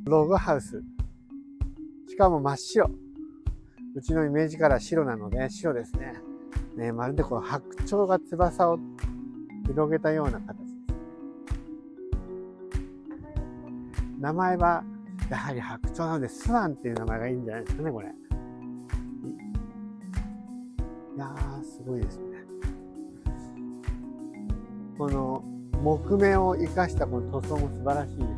ログハウス。しかも真っ白。うちのイメージから白なので白ですね。まるでこの白鳥が翼を広げたような形です。名前はやはり白鳥なのでスワンっていう名前がいいんじゃないですかね、これ。いやー、すごいですね。この木目を生かしたこの塗装も素晴らしいですね。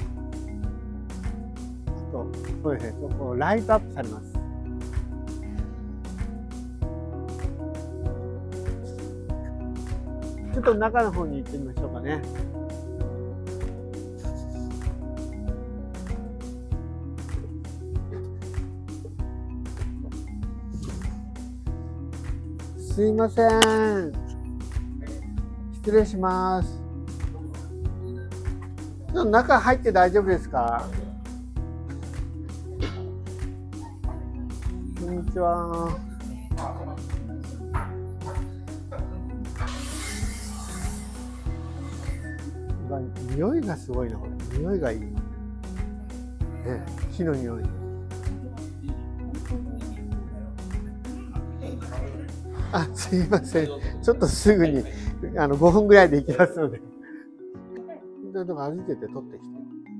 あと、そうですね、こうライトアップされます。ちょっと中の方に行ってみましょうかね。すいません。失礼します。ちょっと中入って大丈夫ですか？こんにちは。匂いがすごいな、これ。匂いがいい。ね、木の匂い。あ、すいません。ちょっとすぐに5分ぐらいで行きますので。ちょっと歩いてて取ってきて。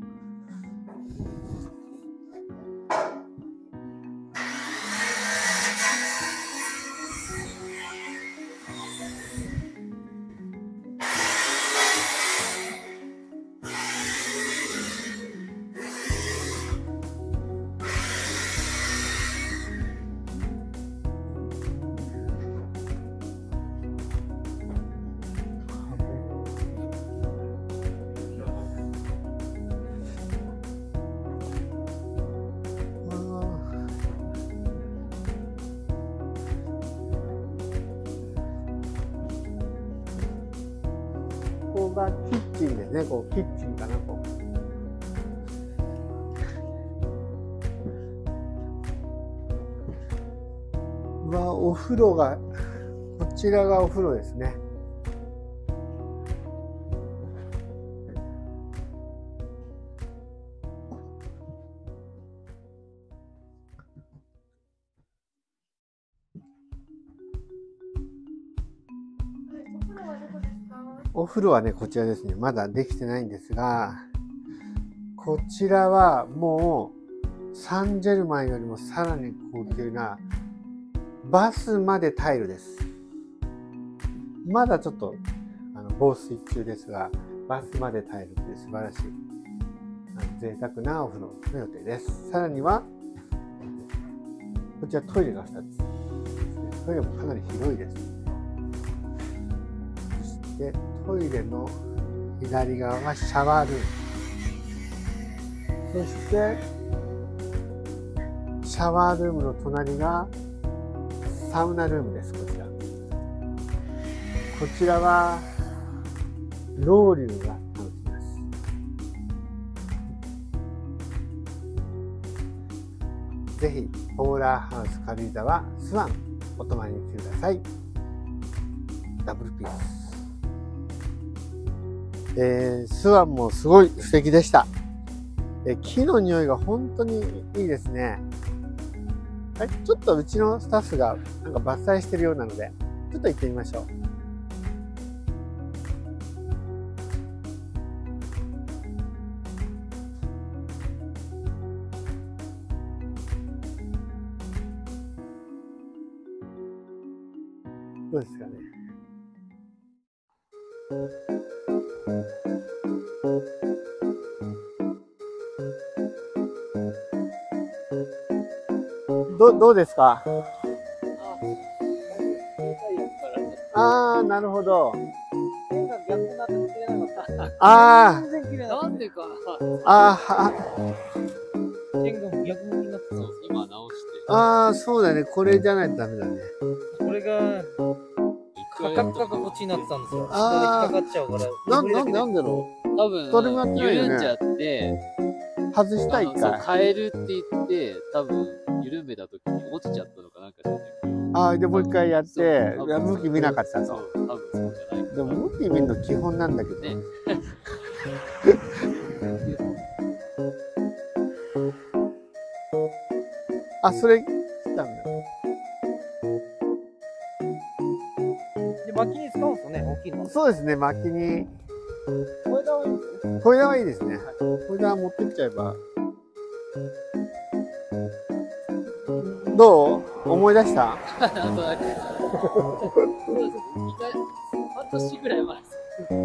ここがキッチンですね。こうキッチンかな、こう。お風呂が、こちらがお風呂ですね。お風呂はね、こちらですね。まだできてないんですが、こちらはもうサンジェルマンよりもさらに高級なバスまでタイルです。まだちょっと防水中ですが、バスまでタイルという素晴らしい贅沢なお風呂の予定です。さらにはこちらトイレが2つ。トイレもかなり広いです。そしてトイレの左側がシャワールーム。そしてシャワールームの隣がサウナルームです。こちらはロウリュが楽しめます。ぜひポーラーハウス軽井沢スワンお泊まりに来てください。ダブルピース。スワンもすごい素敵でした。木の匂いが本当にいいですね。はい、ちょっとうちのスタッフがなんか伐採してるようなので、ちょっと行ってみましょう。どうですかね。どうですか。ああ、なるほど。ああ、 なんでか。 ああ、そうだね。これじゃないとダメだね。 これがカカッカがこっちになってたんですよ。下で引っかかっちゃうから。 なんでろう。 多分緩んじゃって外した一回。 変えるって言って多分緩めた時に落ちちゃったのかなんかじゃない。 ああ、でもう一回やって、向き見なかったと。 多分そうじゃない。 でも向き見るの基本なんだけどね。 あ、それ来たんだ。 で、薪に使うんですよね、大きいの。 そうですね、薪に。 小枝はいいんですね。 小枝はいいですね。小枝持ってっちゃえば。どう思い出した？ あとなんか、そうですね。半年ぐらい前です。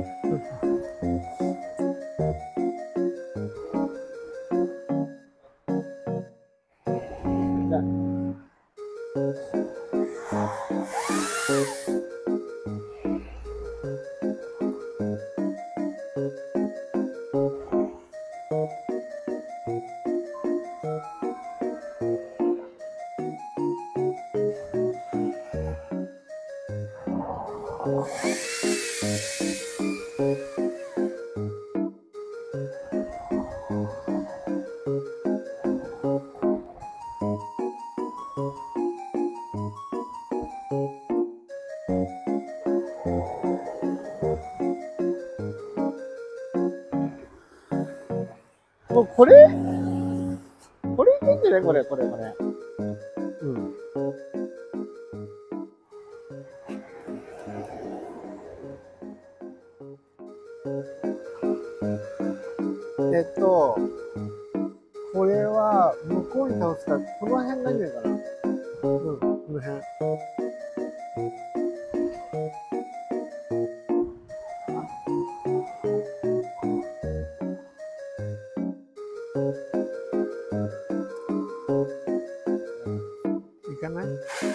もうこれいいんじゃない？これ。うん。これは向こうに倒すから、この辺がいいんじゃないかな。うん、この辺。いかない？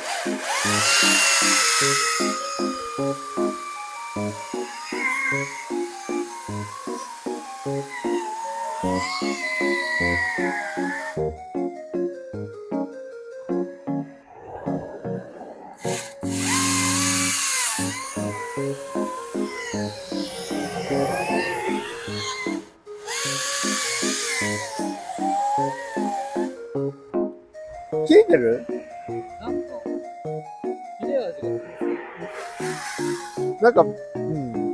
切れてる？ なんか、切れ味がなんか、うん、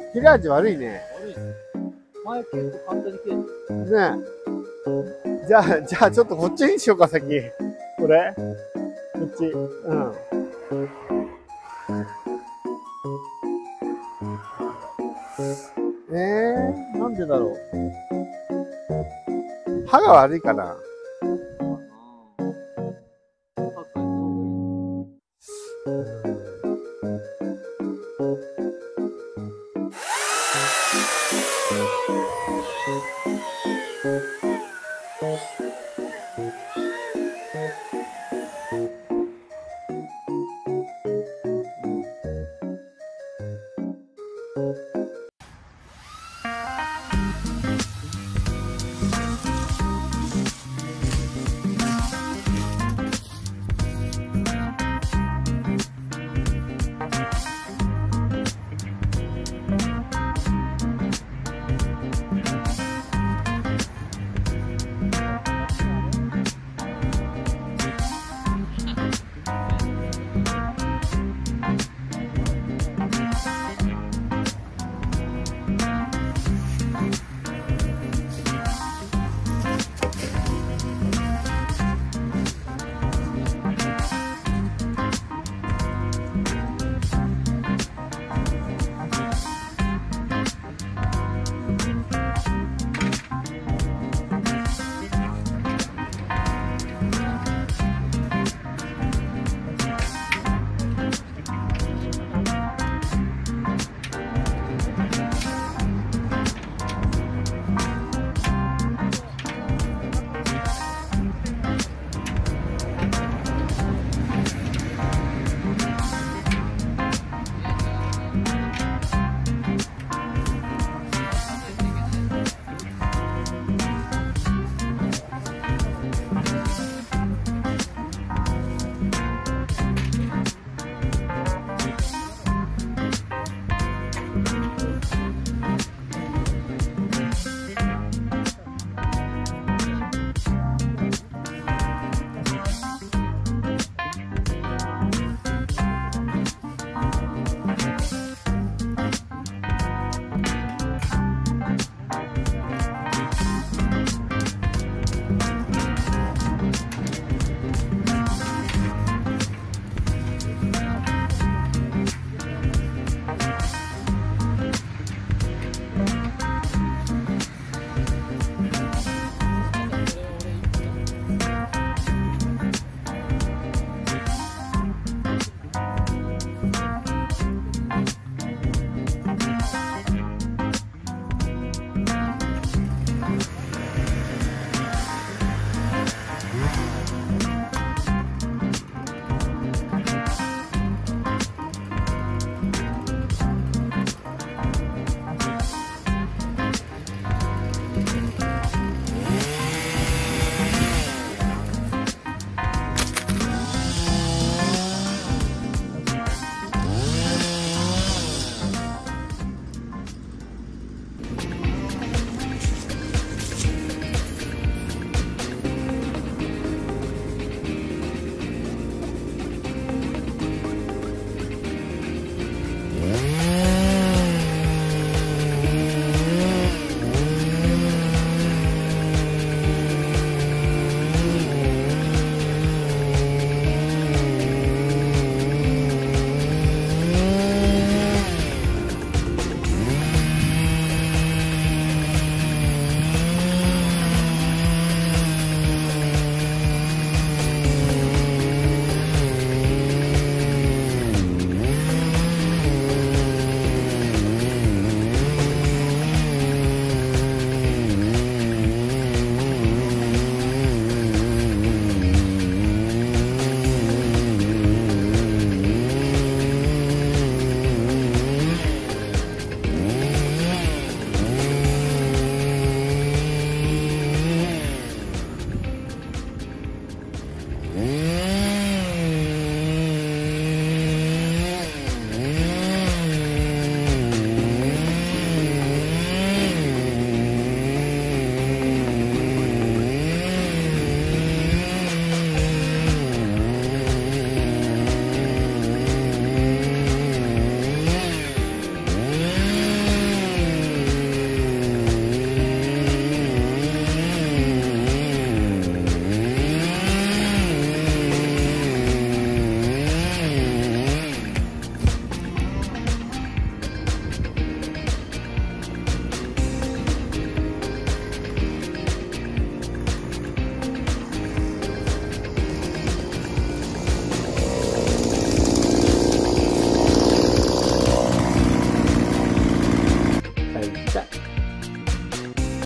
切れ味悪いね。 悪いですね。前結構簡単に切れてる。 ねえ。じゃあちょっとこっちにしようか、先。これこっち。うん。なんでだろう。歯が悪いかな。 パックやった方がいい。